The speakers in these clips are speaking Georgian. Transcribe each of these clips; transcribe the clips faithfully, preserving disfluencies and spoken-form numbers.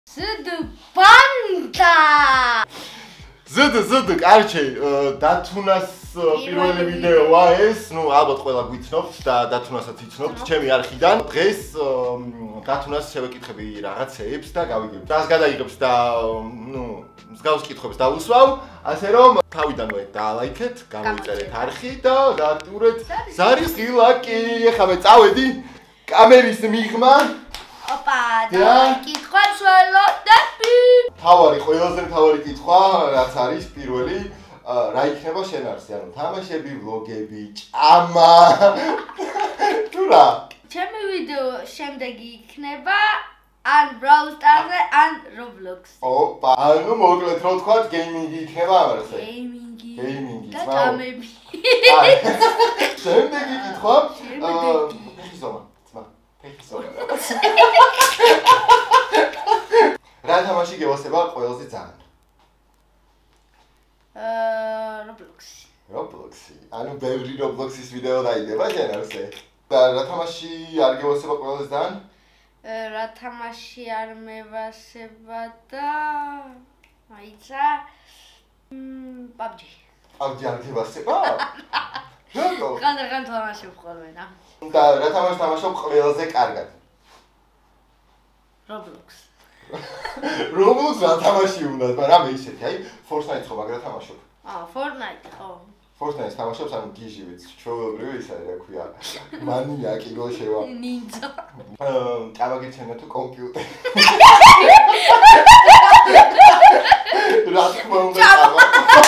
Zd-Panda! Zd, zd, კარჩე, დათუნას პირველი ვიდეოა ეს, ну, ალბათ ყველა გიცნობთ და დათუნასაც იცნობთ ჩემი არხიდან. დღეს დათუნას შევეკითხები რაღაცეებს და გავიგებ. რას გადაიღებს და, ну, მსგავს კითხვებს დავუსვავ, ასე რომ თავიდანვე დაალაიქეთ, გამოიწერეთ არხი და დააქტიურეთ ზარის ღილაკი. ეხლა მე წავედი კამერის მიღმა. Opa, და კითხვას ველოდები. თავარი, ყველაზე მთავარი კითხვა, რაც არის პირველი, რა იქნება შენ არსი, ანუ თამაშები, ვლოგები, ჭამა. თუ რა? ჩემი ვიდეო შემდეგი იქნება ან Brawl Stars-ზე, ან Roblox. ოპა, ანუ მოკლედ რო ვთქვათ, გეიმინგი იქნება ამაზე. გეიმინგი. გეიმინგი, და ჭამები. შემდეგი კითხვა, შემდეგი. ფეხისომა, ძმა, ფეხისომა. რა თამაში გევასება ყველაზე ძალიან? აა, Roblox-ი. Roblox-ი. ანუ ბევრი Roblox-ის ვიდეო დაიდება შენ არსე. და რა თამაში არ გევასება ყველაზე ძალიან? რა თამაში არ მევასება და აიცა PUBG. PUBG არ გევასება? რატო? ხანდახან თამაშობ ხოლმე და. და რა თამაში თამაშობ ყველაზე კარგად? Roblox. Roblox რა თამაში უნდა, მაგრამ ისეთი, აი, Fortnite-ს ხო მაგრა თამაშობ? აა, Fortnite ხო. Fortnite-ს თამაშობს, ანუ გიჟივიც, ჩვეულებრივი ისა რა ქვია. მანიაკი გოშევა. Ninja. აა, წავაგეცემა თუ კომპიუტერი. რა თქმა უნდა, წავა.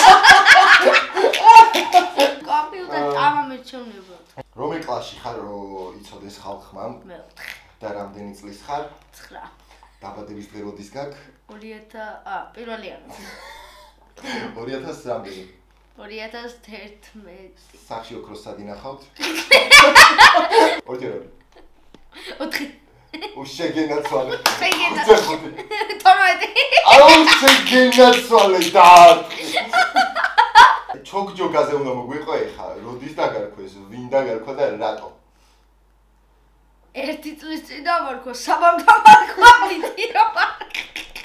კომპიუტერი წავა მეჩვენება. რომელ კლასში ხარ, რომ იცოდეს ხალხმა? მეოთხე. და რამდენი წლის ხარ? ცხრა. დაბადების დღე როდის გაქვს? ორი ათას, აა, პირველი იანვარი. ორი ათას რამდენი? ორი ათას თერთმეტი. სახში ოქროს სად ინახავთ? ოჯერ ორი. ოთხი. უშეგენაცვალე. შეგენაცვალე. თორმეტი. აუ შეგენაცვალე და ჩოგჯოგაზე უნდა მოგვიყო ეხა, როდის დაგარქვეს, ვინ დაგარქვა და რატო? ერთი წლის წინ დამარქვა, საბამ დამარქვა, დიდი რა მარქვა.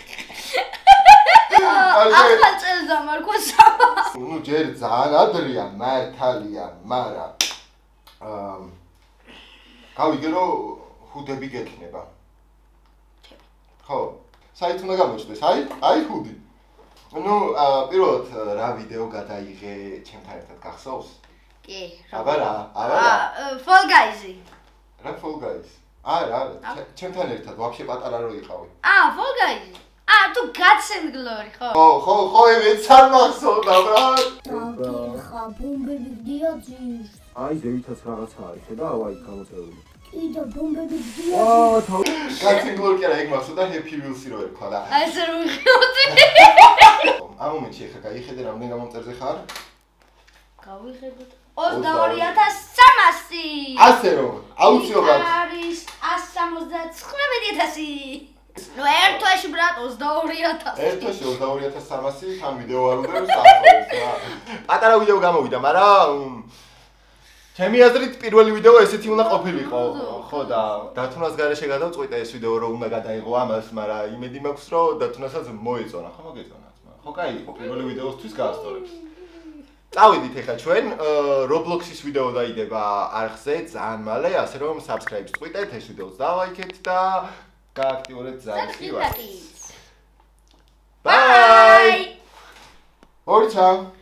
ახალ წელს დამარქვა საბამ. ნუ ჯერ ძალიან ადრეა, მართალია, მაგრამ აა გავიგე რომ ჰუდები გექნება. ხო, საით უნდა გამოჩნდეს, აი, აი ჰუდი. ნუ პირველად რა ვიდეო გადაიღე ჩემთან ერთად გახსოვს? კი, აბა რა, აბა რა. აა, Fall Guys-ი. რა Fall Guys? არა, არა, ჩემთან ერთად ვაფშე პატარა რო იყავი. აა, Fall Guys-ი. აა, თუ გაცემგლორი, ხო? ხო, ხო, ხო, მეც არ მახსოვდა, ბრატ. დაგიხა, ბომბები დიაძის. აი, ზევითაც რაღაცა არის, ხედავ, აი, გამოწერული. კიდე ბომბები დიაძის. აა, თავი. გაცემგლორი კი არა, ეგ მახსოვდა Happy Wheels-ი რო ერქვა და. აი, ესე რომ ვიხილდი. ამ მომენტში ხა გაიხედე რამდენი გამომწერზე ხარ? გავიხედოთ. ოცდაორი ათას სამასი. ასე რომ, აუცილებლად. არის ათს სამოცდაცხრამეტი ათასი. ნუ ერთ თვეში ბრატ ოცდაორი ათასი. ერთ თვეში ოცდაორი ათას სამასი თან ვიდეო არ უნდა სამწუხაროდ რა. პატარა ვიდეო გამოვიდა, მაგრამ ჩემი აზრით პირველი ვიდეო ესეთი უნდა ყოფილიყო. ხო და დათუნას გარეშე გადავწყვიტე ეს ვიდეო რომ უნდა გადაიღო ამას, მაგრამ იმედი მაქვს რომ დათუნასაც მოეწონა, ხო მოგეწონა ძმა. ხო კაი იყო პირველი ვიდეოსთვის გაასწორებს. წავედით ეხლა ჩვენ Roblox-ის ვიდეო დაიდება არხზე ძალიან მალე, ასე რომ subscribe-ს წვიტეთ, ეს ვიდეოც დალაიქეთ და გააქტიურეთ ზარის ღილაკს. Bye! ორჩა